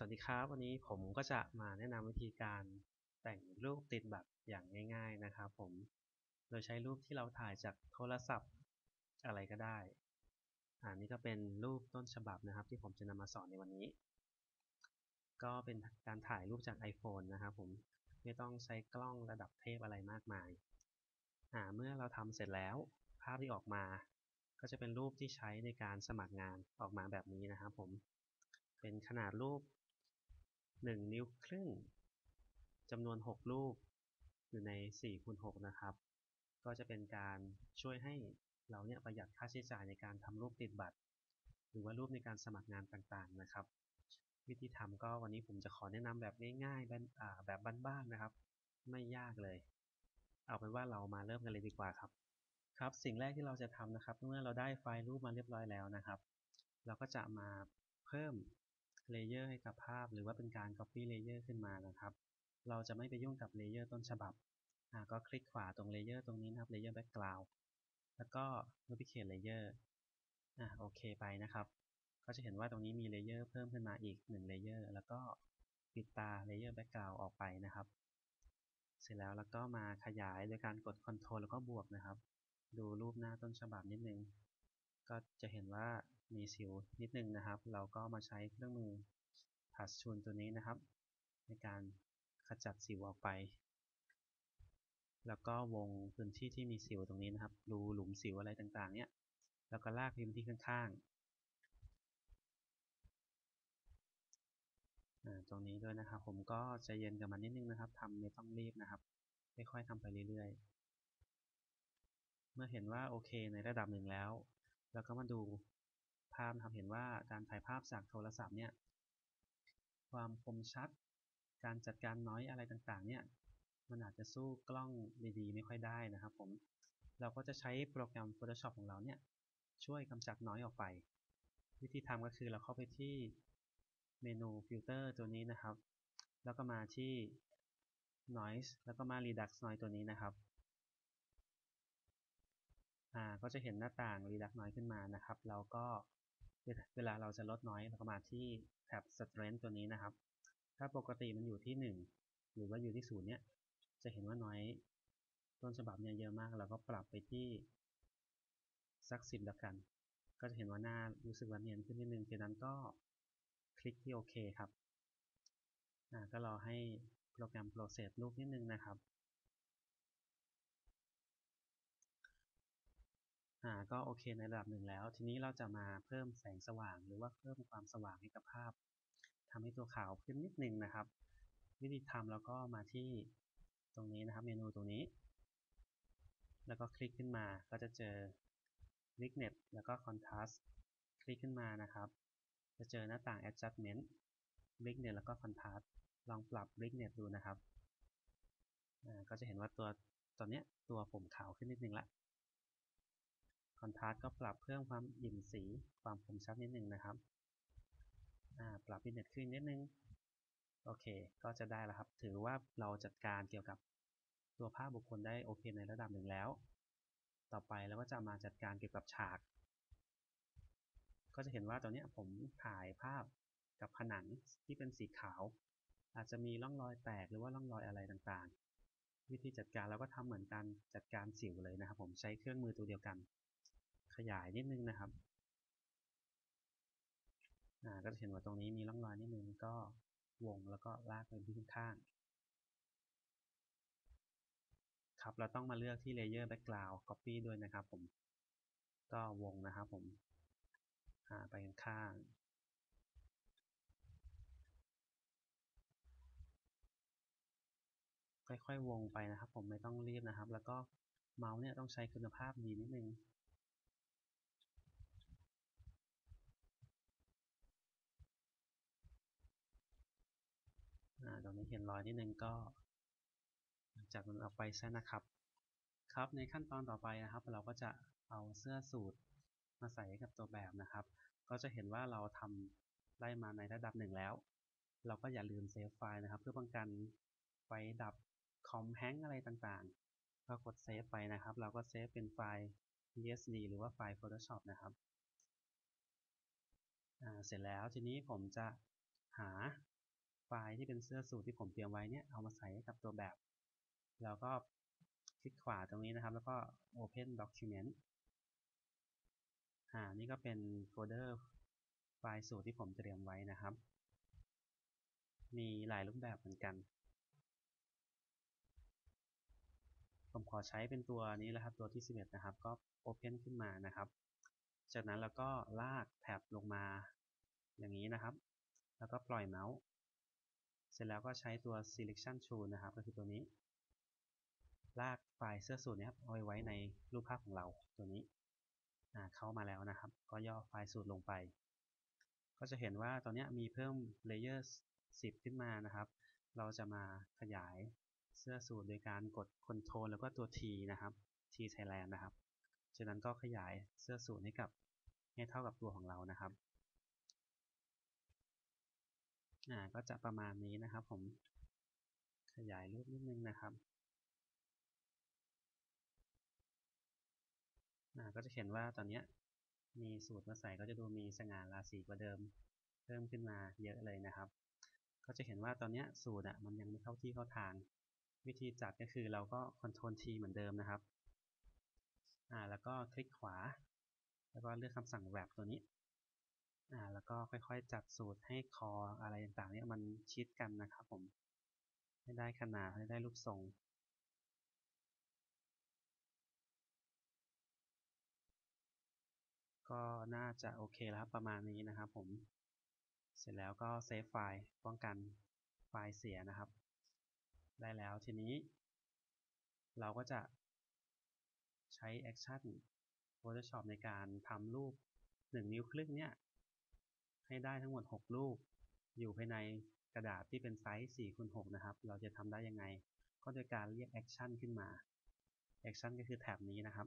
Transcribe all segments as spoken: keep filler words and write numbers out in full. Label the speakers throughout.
Speaker 1: วัสดีครับวันนี้ผมก็จะมาแนะนำวิธีการแต่งรูปติดบัตรอย่างง่ายๆนะครับผมโดยใช้รูปที่เราถ่ายจากโทรศัพท์อะไรก็ได้อ่านี่ก็เป็นรูปต้นฉบับนะครับที่ผมจะนำมาสอนในวันนี้ก็เป็นการถ่ายรูปจาก iPhone นะครับผมไม่ต้องใช้กล้องระดับเทพอะไรมากมายอ่าเมื่อเราทำเสร็จแล้วภาพที่ออกมาก็จะเป็นรูปที่ใช้ในการสมัครงานออกมาแบบนี้นะครับผมเป็นขนาดรูปหนึ่งนิ้วครึ่งจำนวนหกรูปอยู่ในสี่คูณหกนะครับก็จะเป็นการช่วยให้เราเนี่ยประหยัดค่าใช้จ่ายในการทำรูปติดบัตรหรือว่ารูปในการสมัครงานต่างๆนะครับวิธีทำก็วันนี้ผมจะขอแนะนำแบบง่ายๆแบบอ่าแบบบ้านๆนะครับไม่ยากเลยเอาเป็นว่าเรามาเริ่มกันเลยดีกว่าครับครับสิ่งแรกที่เราจะทำนะครับเมื่อเราได้ไฟล์รูปมาเรียบร้อยแล้วนะครับเราก็จะมาเพิ่มเลเยอร์ให้กับภาพหรือว่าเป็นการ copy layer ขึ้นมานะครับเราจะไม่ไปยุ่งกับเลเยอร์ต้นฉบับอ่าก็คลิกขวาตรงเลเยอร์ตรงนี้นะครับ layer background แล้วก็ duplicate layer อ่าโอเคไปนะครับก็จะเห็นว่าตรงนี้มีเลเยอร์เพิ่มขึ้นมาอีกหนึ่งเลเยอร์แล้วก็ปิดตา layer background ออกไปนะครับเสร็จแล้วแล้วก็มาขยายโดยการกด Ctrl แล้วก็บวกนะครับดูรูปหน้าต้นฉบับนิดนึงก็จะเห็นว่ามีสิวนิดนึงนะครับเราก็มาใช้เครื่องมือ Touch Tool ตัวนี้นะครับในการขจัดสิวออกไปแล้วก็วงพื้นที่ที่มีสิวตรงนี้นะครับรูหลุมสิวอะไรต่างๆเนี่ยแล้วก็ลากพื้นที่ข้างๆตรงนี้ด้วยนะครับผมก็ใจเย็นกับมันนิดนึงนะครับทำไม่ต้องรีบนะครับค่อยๆทำไปเรื่อยๆเมื่อเห็นว่าโอเคในระดับหนึ่งแล้วเราก็มาดูภาพนะครับเห็นว่าการถ่ายภาพจากโทรศัพท์เนี่ยความคมชัดการจัดการน้อยอะไรต่างๆเนี่ยมันอาจจะสู้กล้องดีๆไม่ค่อยได้นะครับผมเราก็จะใช้โปรแกรม Photoshop ของเราเนี่ยช่วยกำจัดน้อยออกไปวิธีทำก็คือเราเข้าไปที่เมนูฟิลเตอร์ตัวนี้นะครับแล้วก็มาที่ noise แล้วก็มา redux noise ตัวนี้นะครับอ่าก็จะเห็นหน้าต่าง redux noise ขึ้นมานะครับเราก็เวลาเราจะลดน้อยเราก็มาที่แท็บ strength ตัวนี้นะครับถ้าปกติมันอยู่ที่หนึ่งหรือว่าอยู่ที่ศูนย์เนี่ยจะเห็นว่าน้อยต้นฉบับเนี่ยเยอะมากเราก็ปรับไปที่สักสิบแล้วกันก็จะเห็นว่าหน้ารู้สึกว่าเนียนขึ้นนิดนึงจากนั้นก็คลิกที่โอเคครับอ่าก็รอให้โปรแกรม process รูปนิดนึงนะครับอ่าก็โอเคในระดับหนึ่งแล้วทีนี้เราจะมาเพิ่มแสงสว่างหรือว่าเพิ่มความสว่างให้กับภาพทำให้ตัวขาวขึ้นนิดนึงนะครับวิธีทำแล้วก็มาที่ตรงนี้นะครับเมนูตรงนี้แล้วก็คลิกขึ้นมาก็จะเจอ Brightness แล้วก็ Contrast คลิกขึ้นมานะครับจะเจอหน้าต่าง Adjustment Brightness แล้วก็ Contrast ลองปรับ Brightness ดูนะครับอ่าก็จะเห็นว่าตัวตอนนี้ตัวผมขาวขึ้นนิดนึงละ Contrast ก็ปรับเพิ่มความอิ่มสีความคมชัดนิดนึงนะครับอ่าปรับ Brightness ขึ้นนิดนึงโอเคก็จะได้แล้วครับถือว่าเราจัดการเกี่ยวกับตัวภาพบุคคลได้โอเคในระดับหนึ่งแล้วต่อไปเราก็จะมาจัดการเกี่ยวกับฉากก็จะเห็นว่าตอนนี้ผมถ่ายภาพกับผนังที่เป็นสีขาวอาจจะมีร่องรอยแตกหรือว่าร่องรอยอะไรต่างๆวิธีจัดการเราก็ทำเหมือนกันจัดการสิวเลยนะครับผมใช้เครื่องมือตัวเดียวกันขยายนิดนึงนะครับอ่าก็จะเห็นว่าตรงนี้มีร่องรอยนิดนึงก็วงแล้วก็ลากไปที่ข้างครับเราต้องมาเลือกที่ layer background copy ด้วยนะครับผมก็วงนะครับผมอ่าไปข้างค่อยๆวงไปนะครับผมไม่ต้องรีบนะครับแล้วก็เมาส์เนี่ยต้องใช้คุณภาพดีนิดนึงอ่าตรงนี้เห็นรอยนิดนึงก็จากมันออกไปซะนะครับครับในขั้นตอนต่อไปนะครับเราก็จะเอาเสื้อสูทมาใส่กับตัวแบบนะครับก็จะเห็นว่าเราทำได้มาในระดับหนึ่งแล้วเราก็อย่าลืมเซฟไฟล์นะครับเพื่อป้องกันไฟดับคอมแฮงอะไรต่างๆก็กดเซฟไปนะครับเราก็เซฟเป็นไฟล์ พี เอส ดี หรือว่าไฟล์ Photoshop นะครับอ่าเสร็จแล้วทีนี้ผมจะหาล์ที่เป็นเสื้อสูทที่ผมเตรียมไว้เนี่ยเอามาใส่กับตัวแบบแล้วก็คลิกขวาตรงนี้นะครับแล้วก็ Open Document อ่านี่ก็เป็นโฟลเดอร์ไฟล์สูตรที่ผมเตรียมไว้นะครับมีหลายรูปแบบเหมือนกันผมขอใช้เป็นตัวนี้แหละครับตัวที่สิบเอ็ดนะครับก็ Open ขึ้นมานะครับจากนั้นเราก็ลากแท็บลงมาอย่างนี้นะครับแล้วก็ปล่อยเมาส์เสร็จแล้วก็ใช้ตัว selection tool นะครับก็คือตัวนี้ลากไฟล์เสื้อสูทนี้ครับเอาไว้ไว้ในรูปภาพของเราตัวนี้เข้ามาแล้วนะครับก็ย่อไฟล์สูตรลงไปก็จะเห็นว่าตอนนี้มีเพิ่ม layer สิบขึ้นมานะครับเราจะมาขยายเสื้อสูทโดยการกด Ctrl แล้วก็ตัว T นะครับ T Thailand นะครับจากนั้นก็ขยายเสื้อสูทให้กับให้เท่ากับตัวของเรานะครับอ่าก็จะประมาณนี้นะครับผมขยายรูปนิดนึงนะครับอ่าก็จะเห็นว่าตอนนี้มีสูตรมาใส่ก็จะดูมีสง่าราศีกว่าเดิมเพิ่มขึ้นมาเยอะเลยนะครับก็จะเห็นว่าตอนนี้สูตรอ่ะมันยังไม่เข้าที่เข้าทางวิธีจัดก็คือเราก็ Ctrl T เหมือนเดิมนะครับอ่าแล้วก็คลิกขวาแล้วก็เลือกคำสั่ง wrap ตัวนี้อ่าแล้วก็ค่อยๆจัดสูตรให้คออะไรต่างๆเนี่ยมันชิดกันนะครับผมให้ได้ขนาดให้ได้รูปทรงก็น่าจะโอเคแล้วประมาณนี้นะครับผมเสร็จแล้วก็เซฟไฟล์ป้องกันไฟล์เสียนะครับได้แล้วทีนี้เราก็จะใช้ Action Photoshop ในการทำรูปหนึ่งนิ้วครึ่งเนี่ยให้ได้ทั้งหมดหกรูปอยู่ภายในกระดาษที่เป็นไซส์ สี่คูณ หก นะครับเราจะทำได้ยังไงก็โดยการเรียก Action ขึ้นมา Action ก็คือแท็บนี้นะครับ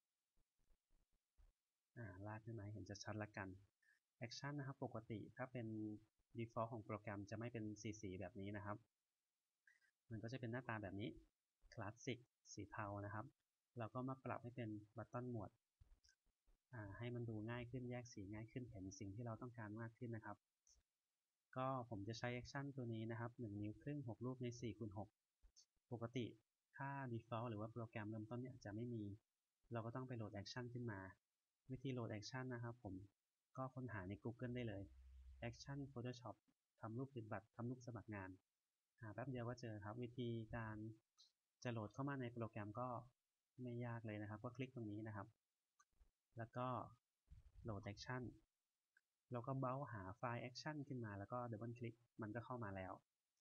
Speaker 1: อ่าลากขึ้นมาเห็นชัดๆละกัน Action นะครับปกติถ้าเป็น default ของโปรแกรมจะไม่เป็นสีสีแบบนี้นะครับมันก็จะเป็นหน้าตาแบบนี้คลาสสิกสีเทานะครับเราก็มาปรับให้เป็นบัตตอนหมวดให้มันดูง่ายขึ้นแยกสีง่ายขึ้นเห็นสิ่งที่เราต้องการมากขึ้นนะครับก็ผมจะใช้แอคชั่นตัวนี้นะครับหนึ่งนิ้วครึ่งหกรูปใน สี่คูณ หก ปกติถ้า default หรือว่าโปรแกรมเริ่มต้นเนี่ยจะไม่มีเราก็ต้องไปโหลดแอคชั่นขึ้นมาวิธีโหลดแอคชั่นนะครับผมก็ค้นหาใน Google ได้เลย Action Photoshop ทำรูปติดบัตรทำรูปสมัครงานหาแป๊บเดียวก็เจอครับวิธีการจะโหลดเข้ามาในโปรแกรมก็ไม่ยากเลยนะครับก็คลิกตรงนี้นะครับแล้วก็โหลดแอคชั่นเราก็เบ้าหาไฟล์แอคชั่นขึ้นมาแล้วก็ดับเบิลคลิกมันก็เข้ามาแล้ว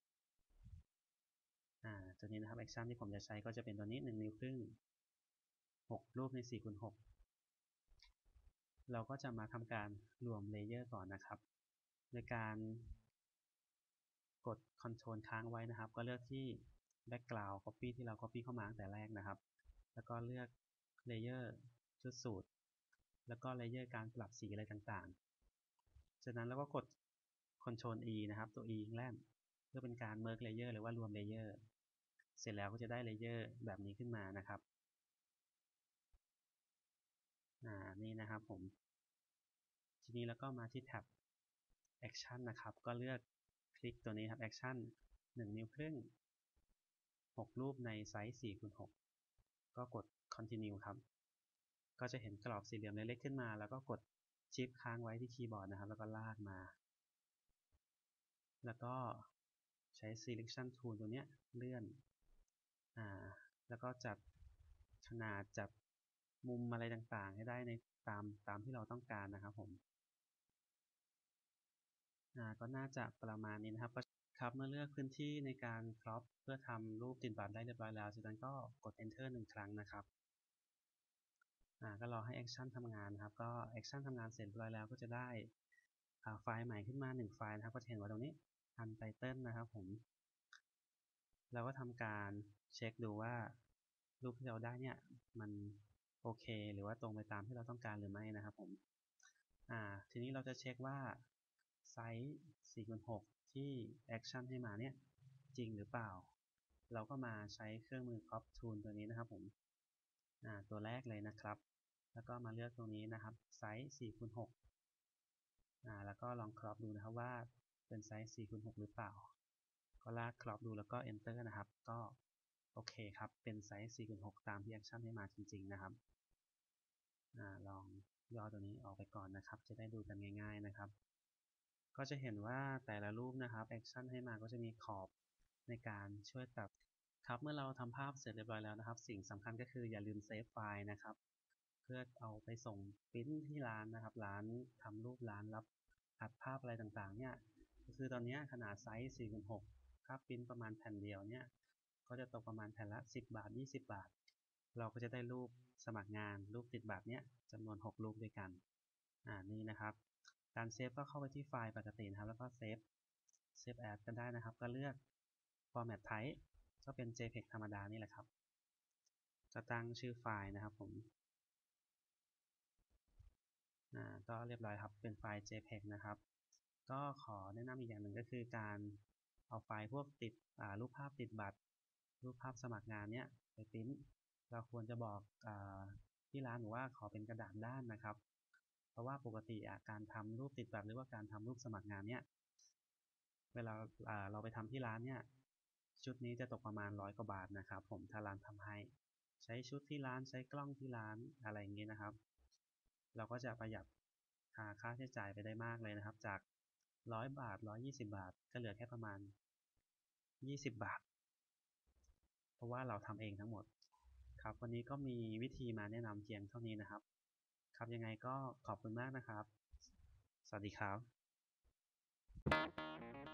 Speaker 1: อ่าตัวนี้นะครับแอคชั่นที่ผมจะใช้ก็จะเป็นตัวนี้หนึ่งนิ้วครึ่งหกรูปใน สี่คูณ หก เราก็จะมาทำการรวมเลเยอร์ก่อนนะครับโดยการกด Ctrl ค้างไว้นะครับก็เลือกที่ Background Copy ที่เรา Copy เข้ามาตั้งแต่แรกนะครับแล้วก็เลือกเลเยอร์ชุดสูตรแล้วก็เลเยอร์การปรับสีอะไรต่างๆจากนั้นเราก็กด Ctrl E นะครับตัว E แล่นเพื่อเป็นการ Merge Layer หรือว่ารวมเลเยอร์เสร็จแล้วก็จะได้เลเยอร์แบบนี้ขึ้นมานะครับอ่านี่นะครับผมทีนี้แล้วก็มาที่แท็บ Action นะครับก็เลือกคลิกตัวนี้ครับ Action หนึ่งนิ้วครึ่งหกรูปในไซส์ สี่คูณ หก ก็กด Continue ครับก็จะเห็นกรอบสี่เหลี่ยมเล็กๆขึ้นมาแล้วก็กดชิปค้างไว้ที่คีย์บอร์ดนะครับแล้วก็ลากมาแล้วก็ใช้ selection tool ตัวนี้เลื่อนอ่าแล้วก็จัดขนาดจับมุมอะไรต่างๆให้ได้ในตามตามที่เราต้องการนะครับผมอ่าก็น่าจะประมาณนี้นะครับครับเมื่อเลือกพื้นที่ในการครอปเพื่อทำรูปติดบัตรได้เรียบร้อยแล้วจากนั้นก็กด enter หนึ่งครั้งนะครับอ่าก็รอให้ action ทำงานนะครับก็ action ทำงานเสร็จเรียบร้อยแล้วก็จะได้ไฟล์ใหม่ขึ้นมาหนึ่งไฟล์นะครับก็จะเห็นว่าตรงนี้ untitled นะครับผมเราก็ทำการเช็คดูว่ารูปที่เราได้เนี่ยมันโอเคหรือว่าตรงไปตามที่เราต้องการหรือไม่นะครับผมอ่าทีนี้เราจะเช็คว่าไซส์ สี่คูณ หก ที่ action ให้มาเนี่ยจริงหรือเปล่าเราก็มาใช้เครื่องมือ crop tool ตัวนี้นะครับผมอ่าตัวแรกเลยนะครับแล้วก็มาเลือกตรงนี้นะครับไซส์ สี่คูณ หก อ่าแล้วก็ลอง crop ดูนะครับว่าเป็นไซส์ สี่คูณ หก หรือเปล่าก็ลากครอปดูแล้วก็ enter นะครับก็โอเคครับเป็นไซส์ สี่คูณหก ตามที่ action ให้มาจริงๆนะครับอลองย่อตัวนี้ออกไปก่อนนะครับจะได้ดูกันง่ายๆนะครับก็จะเห็นว่าแต่ละรูปนะครับ action ให้มาก็จะมีขอบในการช่วยตัดครับเมื่อเราทำภาพเสร็จเรียบร้อยแล้วนะครับสิ่งสำคัญก็คืออย่าลืมเซฟไฟล์นะครับเพื่อเอาไปส่งปริ้นที่ร้านนะครับร้านทำรูปร้านรับอัดภาพอะไรต่างๆเนี่ยคือตอนนี้ขนาดไซส์ สี่คูณหก ภาพปริ้นประมาณแผ่นเดียวเนี่ยก็จะตกประมาณแผ่นละสิบบาทยี่สิบบาทเราก็จะได้รูปสมัครงานรูปติดแบบเนี้ยจำนวนหกรูปด้วยกันอ่านี่นะครับการเซฟก็เข้าไปที่ไฟล์ปกตินะครับแล้วก็เซฟเซฟแอดกันได้นะครับก็เลือก format type ก็เป็น JPEG ธรรมดานี่แหละครับก็ตั้งชื่อไฟล์นะครับผมอ่าก็เรียบร้อยครับเป็นไฟล์ JPEG นะครับก็ขอแนะนำอีกอย่างหนึ่งก็คือการเอาไฟล์พวกติดรูปภาพติดบัตรรูปภาพสมัครงานเนี้ยไปปริ้นเราควรจะบอกอาที่ร้านหรือว่าขอเป็นกระดาษด้านนะครับเพราะว่าปกติการทำรูปติดบัตรหรือว่าการทำรูปสมัครงานเนี้ยเวลาเราไปทำที่ร้านเนี้ยชุดนี้จะตกประมาณร้อยกว่าบาทนะครับผมถ้าร้านทำให้ใช้ชุดที่ร้านใช้กล้องที่ร้านอะไรอย่างเงี้ยนะครับเราก็จะประหยัดค่าใช้จ่ายไปได้มากเลยนะครับจากร้อยบาทร้อยยี่สิบบาทก็เหลือแค่ประมาณยี่สิบบาทเพราะว่าเราทำเองทั้งหมดครับวันนี้ก็มีวิธีมาแนะนำเพียงเท่านี้นะครับครับยังไงก็ขอบคุณมากนะครับสวัสดีครับ